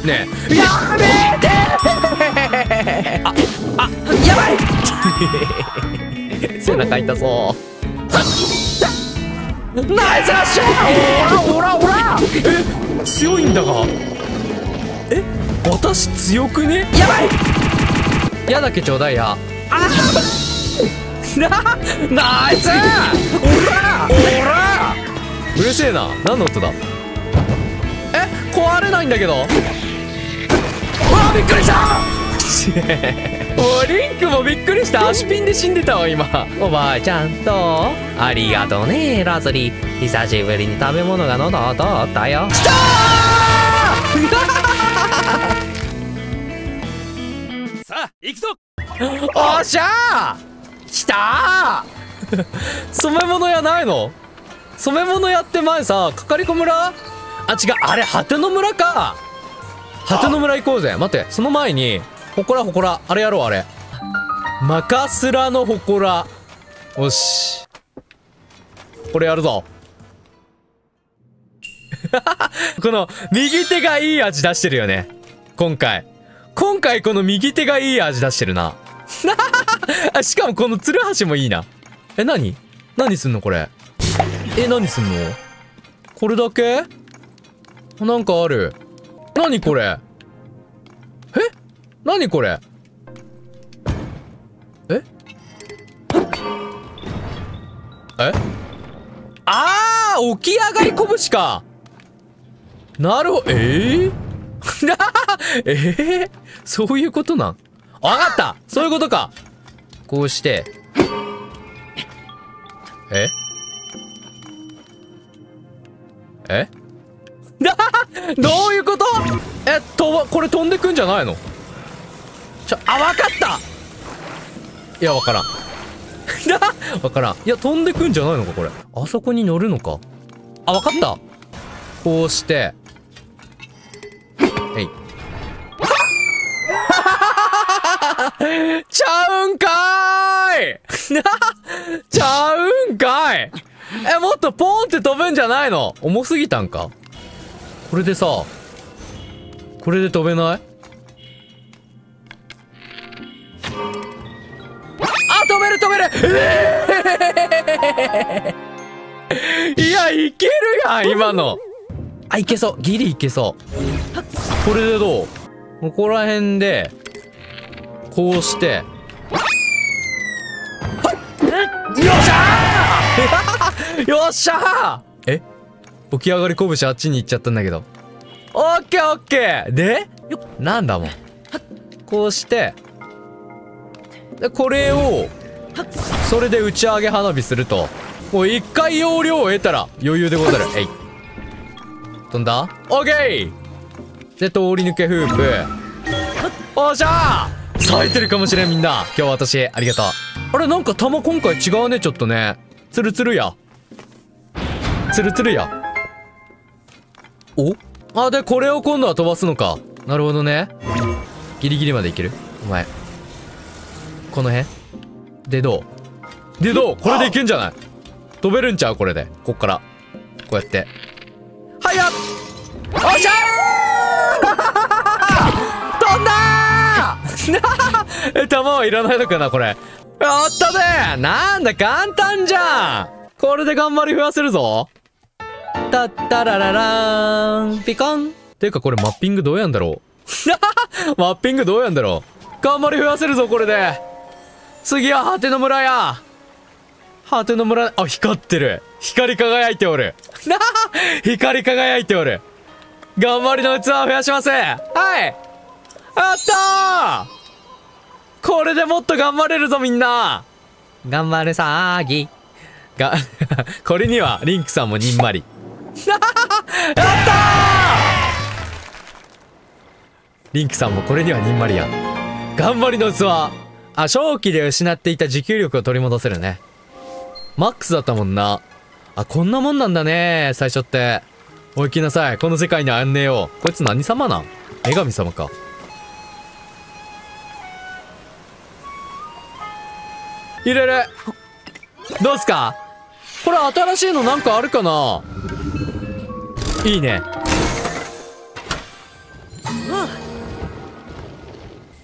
ねえ、やめてやばい背中痛そう。ナイスラッシュ。オラ強いんだが。私強くね。やばい。矢だけちょうだいや。ナイス。オラうるせえな。何の音だ。壊れないんだけど。びっくりしたおリンクもびっくりした。足ピンで死んでたわ今。おばあちゃんとありがとうねラズリー。久しぶりに食べ物が喉を通ったよ。きたーさあ行くぞ。おっしゃーきたー染め物屋ないの。染め物屋って前さかかりこ村、違う、あれ果ての村か。果ての村行こうぜ。待って、その前に祠あれやろう。あれマカスラの祠。よしこれやるぞこの右手がいい味出してるよね。今回この右手がいい味出してるなしかもこのツルハシもいいな。何すんのこれ。何すんのこれだけ。なんかある。何これ。何これ。起き上がり拳か。なるほど。そういうことなん。わかった、そういうことか。こうしてどういうこと。これ飛んでくんじゃないの。わかった。いやわからんわからん。いや飛んでくんじゃないのかこれ。あそこに乗るのか。わかった。こうしてちゃうんかーいちゃうんかい。もっとポンって飛ぶんじゃないの。重すぎたんか。これでさ、これで飛べない。飛べるいやいけるやん今の。いけそう。ギリいけそう。これでどう。ここら辺でこうして、よっしゃーよっしゃー。起き上がり拳あっちに行っちゃったんだけど。オッケーオッケー。でなんだもん。こうしてでこれをそれで打ち上げ花火すると、もう一回容量を得たら余裕でござる。飛んだ。オッケーで通り抜けフープ。おっしゃー咲いてるかもしれん。みんな今日私ありがとう。あれなんか弾今回違うね。ちょっとねツルツルや。でこれを今度は飛ばすのか。なるほどね。ギリギリまでいけるお前。この辺でどうこれでいけんじゃない。飛べるんちゃうこれで。こっからこうやってはいやっおっしゃー飛んだー弾はいらないのかなこれ。やったね。なんだ簡単じゃん。これで頑張り増やせるぞ。タッタラララーンピコン。ていうかこれマッピングどうやんだろうマッピングどうやんだろう。頑張り増やせるぞこれで。次は果ての村や。果ての村。光ってる。光り輝いておる光り輝いておる。頑張りの器を増やします。はいやったー。これでもっと頑張れるぞみんな。頑張れさーぎこれにはリンクさんもにんまりやったー。リンクさんもこれにはにんまりや。頑張りの器。正気で失っていた持久力を取り戻せるね。マックスだったもんな。こんなもんなんだね最初って。おいきなさい。この世界にあんねえよ。こいつ何様なん。女神様か。入れる。どうすかこれ。新しいのなんかあるかな。いいね。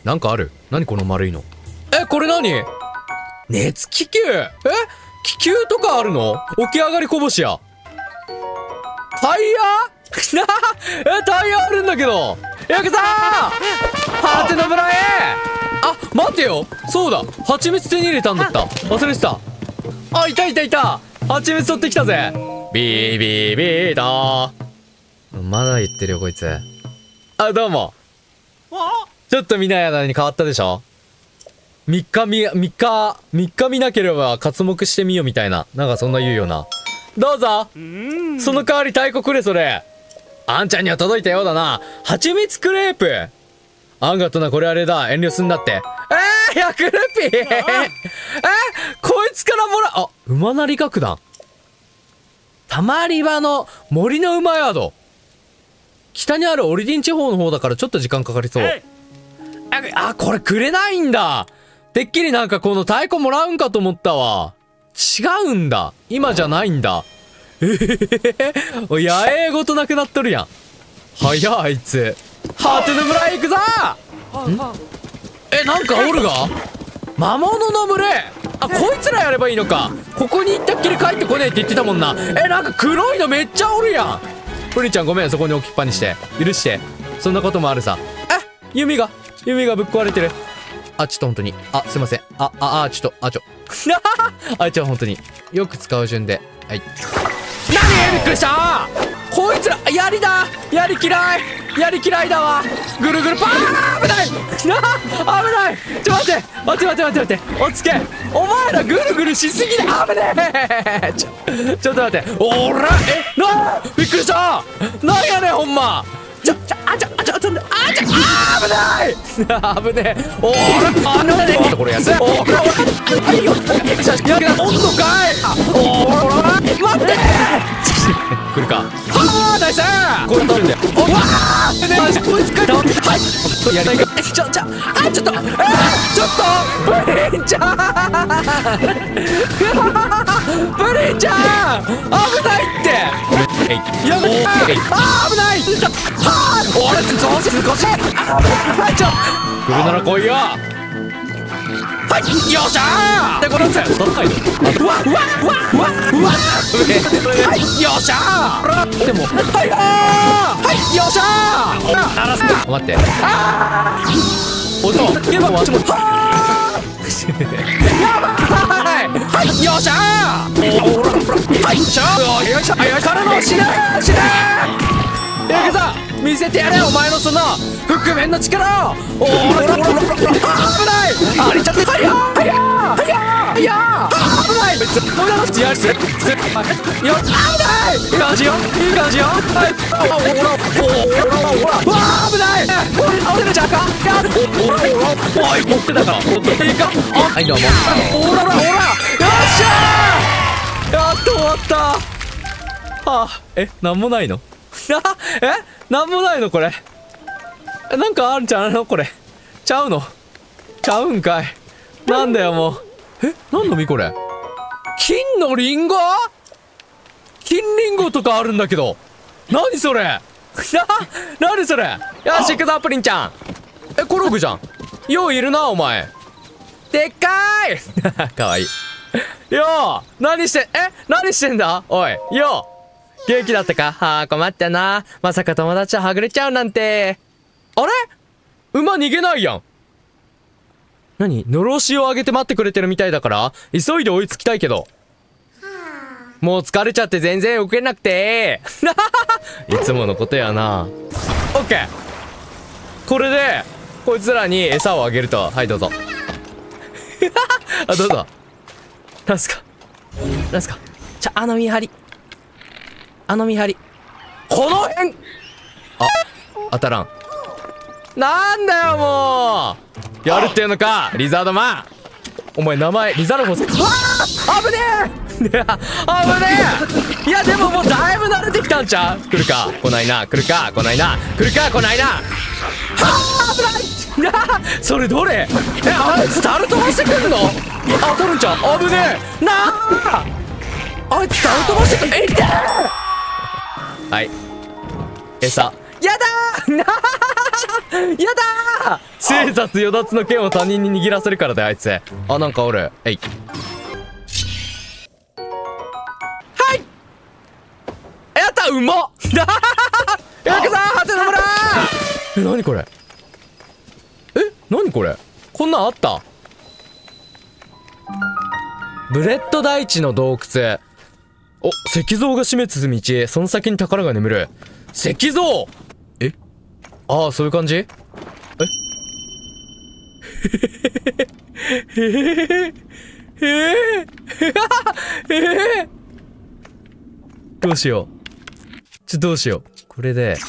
なんかある。何この丸いの。これ何？熱気球。気球とかあるの？起き上がりこぼしや。タイヤタイヤあるんだけど。ヤクザーハテナブラへ。あ、待てよ。そうだ。蜂蜜手に入れたんだった。忘れてた。あ、いたいたいた。蜂蜜取ってきたぜ。ビービービーだー。まだ言ってるよ、こいつ。あ、どうも。ちょっと見ない間に変わったでしょ。3日見なければ刮目してみよみたいな。なんかそんな言うよな。どうぞ。その代わり太鼓くれ、それ。あんちゃんには届いたようだな。蜂蜜クレープ。あんがとな、これあれだ。遠慮すんなって。100ルピーこいつからもら、あ、馬なり楽団。たまり場の森の馬宿。北にあるオリディン地方の方だからちょっと時間かかりそう。あ、これくれないんだ。てっきりなんかこの太鼓もらうんかと思ったわ。違うんだ。今じゃないんだ。野営ごとなくなっとるやん。早っ、あいつ。ハーテヌブラへ行くぞー。なんかおるが魔物の群れ。あ、こいつらやればいいのか。ここに行ったっきり帰ってこねえって言ってたもんな。なんか黒いのめっちゃおるやん。プリンちゃんごめん、そこに置きっぱにして。許して。そんなこともあるさ。弓がぶっ壊れてる。あ、ちょっと本当に。あ、すいません。ちょっと本当に。よく使う順で。はい。びっくりしたー。こいつら、槍だ。槍嫌いだわ。ぐるぐるパー。危ない危ない。ちょ、待って。落ち着け。お前らぐるぐるしすぎだ。危ねえ。ちょっと待って。おら、びっくりした。なんやねん、ほんま。危ねえ。おら、これやつ。おら、はいよ。おんのかい。おら、待って。来るか。はあ、ナイス。これ取るんだよ。おわあ。こいつか。はい。やりが。ちょっと。プリンちゃん。危ないって。やめて。危ない。俺少し。はい、来るなら来いよ。はい、よっしゃー。で、このせそんなの。はい、よっしゃー。でも、はい、よっしゃー。鳴らす。待って。おそう。今はちょっと。やばい。はい、よっしゃー。はい、よっしゃー。よっしゃー。からの死ね。行くぞ。見せてやれ、お前のその覆面の力を。危ない。ありちゃって。はいや危ない。やるす。よ危ない。いい感じよ。はい。危ない。倒れるじゃんか。おい、持ってたから。いいか。はい、どうも。よっしゃー。やっと終わった。はあ、なんもないの。なんもないのこれ。なんかあるんちゃうのこれ。ちゃうんかい。なんだよもう。なんの実これ。金のリンゴ？金リンゴとかあるんだけど。何それ。何それ。よし行くぞプリンちゃん。コログじゃん。よういるなお前。でっかーい。かわいい。よう何してんだおい。よう元気だったか。はあ、困ったな。まさか友達はぐれちゃうなんて。あれ？馬逃げないやん。何？のろしを上げて待ってくれてるみたいだから急いで追いつきたいけど。もう疲れちゃって全然動けなくて。いつものことやな。オッケー。これでこいつらに餌をあげると。はい、どうぞ。あ、どうぞ。なんすかあの見張り。この辺。当たらん。なんだよもう。やるっていうのかリザードマン。お前名前リザルフォス。危ねえ。危ねえ。いやでももうだいぶ慣れてきたんちゃう。来るか来ないな。来るか来ないな。はあ危ない。それどれ。あいつタル飛ばしてくるの。当たるんちゃう。危ねえなあ。あいつタル飛ばしてくる。痛い。はい餌。やだー。 だー生殺与奪の剣を他人に握らせるからだよ、あいつ。あ、なんかおる。えい。はい。やった、うまっやくぞー、ハテナ村ー。なにこれ。なにこれ。こんなんあった。ブレッド大地の洞窟。お、石像が示す道。その先に宝が眠る。石像。ああ、そういう感じ。どうしよう。どうしよう。これで。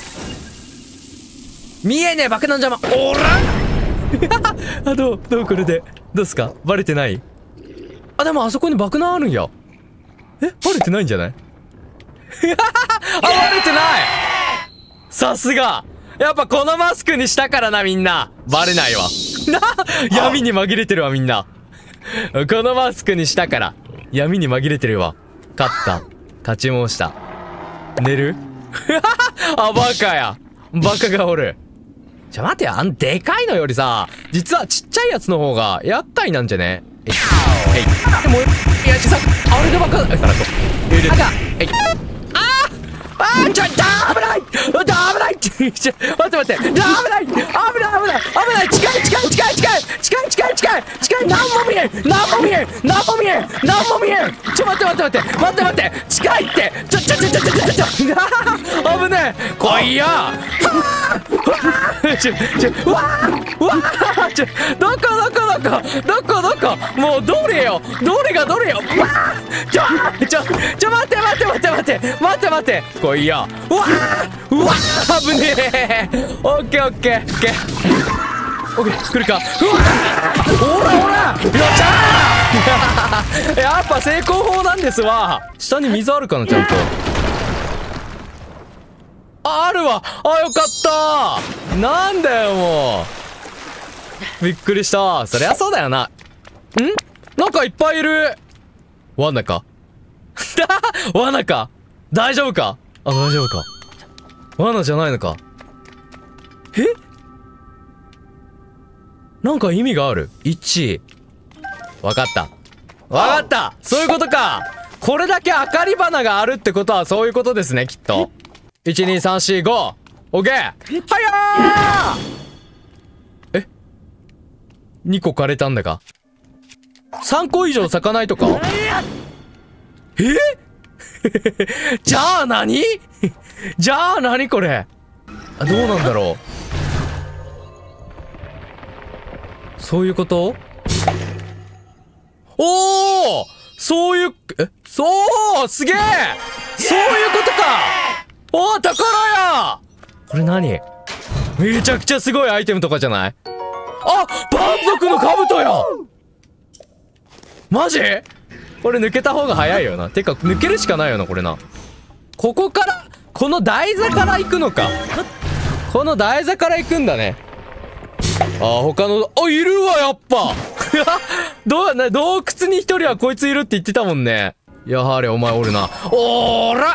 見えねえ爆弾邪魔。おらあ、どうこれで。どうすかバレてない？あ、でもあそこに爆弾あるんや。バレてないんじゃない？あ、バレてない。さすが。やっぱこのマスクにしたからな、みんな。バレないわ。闇に紛れてるわ、みんな。このマスクにしたから。闇に紛れてるわ。勝った。勝ち申した。寝るあ、バカや。バカがおる。待てよ、でかいのよりさ、実はちっちゃいやつの方が厄介なんじゃね？でも、いや、さ、あれでバカだからと。危ないって待って、危ない近い何も見えんちょ待って近いって危ねえ来いよどこもうどれが待って来いようわ危ねえオッケー来るかうわほらよっしゃーやっぱ成功法なんですわ下に水あるかなちゃんとあるわよかったなんだよもうびっくりしたそりゃそうだよなんかいっぱいいる罠か罠か大丈夫か大丈夫か罠じゃないのかなんか意味がある1わかったそういうことかこれだけ明かり花があるってことはそういうことですねきっと12345オッケーはやー2個枯れたんだか3個以上咲かないとかじゃあ何これどうなんだろうそういうことおおそういうそうすげえそういうことかおお宝やこれ何めちゃくちゃすごいアイテムとかじゃないあ蛮族の兜やマジこれ抜けた方が早いよなてか抜けるしかないよなこれなここからこの台座から行くのかこの台座から行くんだね他のいるわやっぱ洞窟に一人はこいついるって言ってたもんねやはりお前おるなおーら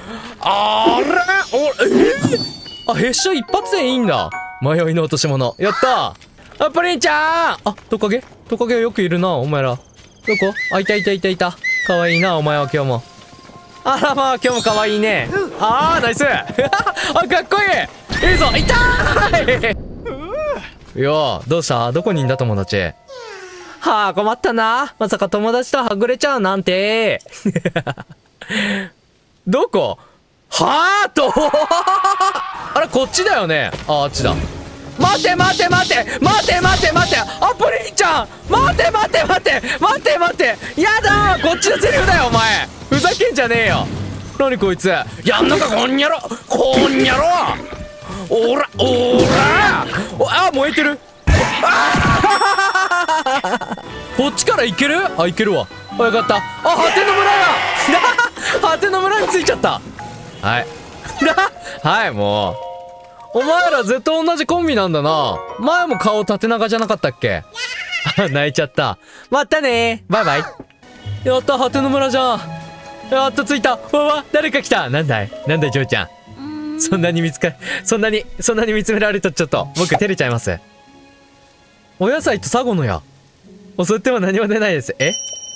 へっしゃ一発でいいんだ迷いの落とし物やったプリンちゃんトカゲよくいるなお前らどこいたかわいいなお前は今日もあらまあ今日もかわいいねナイスかっこいいいいぞ痛いいやどうしたどこにいんだ友達困ったなまさか友達とはぐれちゃうなんてどこあれこっちだよねあっちだ待てプリンちゃん待てやだこっちのセリフだよお前ふざけんじゃねえよ何こいつやんのかこんにゃろおら燃えてるこっちから行ける行けるわよかった果ての村や果ての村に着いちゃったはいもうお前らずっと同じコンビなんだな前も顔縦長じゃなかったっけ泣いちゃったまたねバイバイやった果ての村じゃんやっと着いた誰か来たなんだい嬢ちゃんそんなに見つめられるとちょっと僕照れちゃいます。お野菜とサゴの矢襲っても何も出ないです。え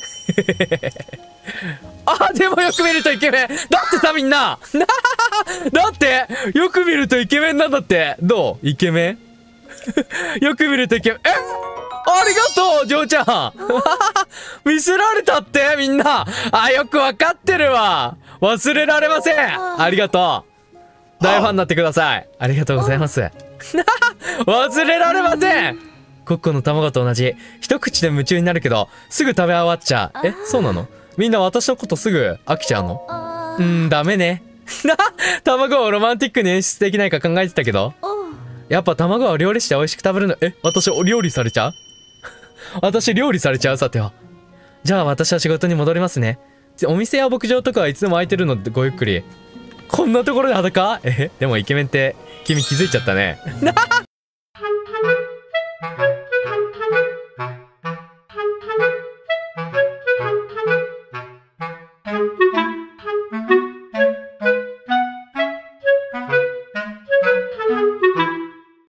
あ、でもよく見るとイケメンだってさ、みんなだってよく見るとイケメンなんだって。どうイケメンよく見るとイケメン。ありがとうジョーちゃん見せられたってみんな。あ、よくわかってるわ。忘れられません。ありがとう。大ファンになってください。ありがとうございます忘れられません。コッコの卵と同じ。一口で夢中になるけどすぐ食べ終わっちゃう。え、そうなの？みんな私のことすぐ飽きちゃうの？ダメね卵をロマンティックに演出できないか考えてたけど、やっぱ卵は料理して美味しく食べるの。え、私お料理されちゃう私料理されちゃう。さては。じゃあ私は仕事に戻りますね。お店や牧場とかはいつでも空いてるのでごゆっくり。こんなところで裸？でもイケメンって君気づいちゃったね